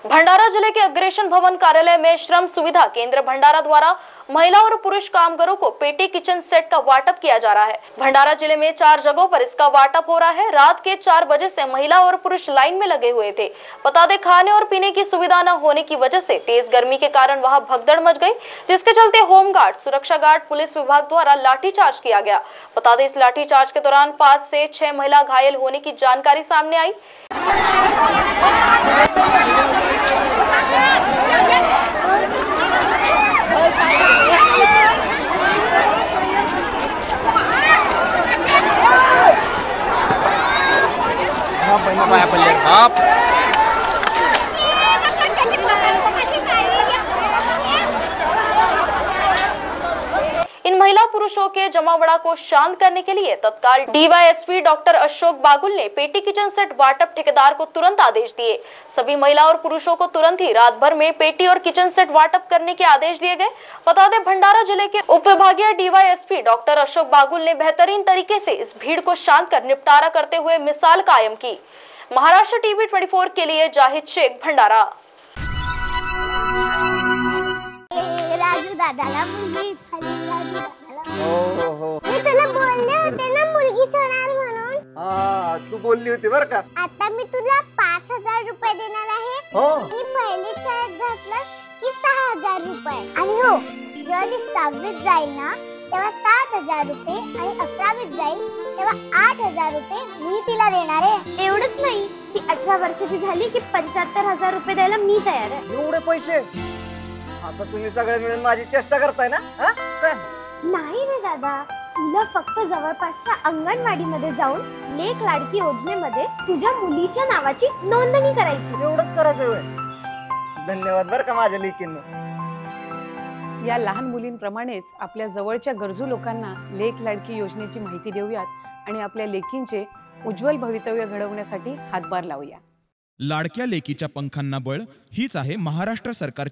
भंडारा जिले के अग्रेशन भवन कार्यालय में श्रम सुविधा केंद्र भंडारा द्वारा महिला और पुरुष कामगारों को पेटी किचन सेट का वाटप किया जा रहा है। भंडारा जिले में 4 जगहों पर इसका वाटप हो रहा है। रात के 4 बजे से महिला और पुरुष लाइन में लगे हुए थे। बता दें, खाने और पीने की सुविधा न होने की वजह से तेज गर्मी के कारण वहां भगदड़ मच गई, जिसके चलते होमगार्ड, सुरक्षा गार्ड, पुलिस विभाग द्वारा लाठीचार्ज किया गया। बता दें, इस लाठीचार्ज के दौरान 5 से 6 महिला घायल होने की जानकारी सामने आई। इन महिला पुरुषों के जमावड़ा को शांत करने के लिए तत्काल डीवाईएसपी डॉक्टर अशोक बागुल ने पेटी किचन सेट वाटप ठेकेदार को तुरंत आदेश दिए। सभी महिला और पुरुषों को तुरंत ही रात भर में पेटी और किचन सेट वाटप करने के आदेश दिए गए। बता दें, भंडारा जिले के उप विभागीय डीवाईएसपी डॉक्टर अशोक बागुल ने बेहतरीन तरीके से इस भीड़ को शांत कर निपटारा करते हुए मिसाल कायम की। महाराष्ट्र टीवी 24 के लिए जाहिद शेख, भंडारा। राजू दादाला मुलगी झाली, मी तुला बोलले होते ना मुलगीच होणार म्हणून। तू बोलली होती बर का। आता मी तुला 5,000 रुपये देणार आहे आणि पहिली शाळेत घातलं की 6,000 रुपये। आणि हो, जेव्हा ती 6वीत जाईल ना तेव्हा 7,000 रुपये आणि 11वीत जाईल तेव्हा 8,000 रुपये मी तिला देणार आहे। एवढंच नाही, ती 18 वर्षाची झाली की 75,000 रुपये द्यायला मी तयार आहे। एवढे पैसे? आता तुम्ही सगळे मिळून माझी चेष्टा करताय ना? नाही रे दादा, तुला फक्त जवळपासच्या अंगणवाडीमध्ये जाऊन लेक लाडकी योजनेमध्ये तुझ्या मुलीच्या नावाची नोंदणी करायची। एवढंच करायचं होय? धन्यवाद बर का माझ्या लेकींना। या लहान मुलींप्रमाणेच आपल्या जवळच्या गरजू लोकांना लेक लाडकी योजनेची माहिती देऊयात आणि आपल्या लेकींचे उज्ज्वल भवितव्य घडवण्यासाठी हातभार लावूया। लाडक्या लेकीच्या पंखांना बळ हीच आहे महाराष्ट्र सरकारची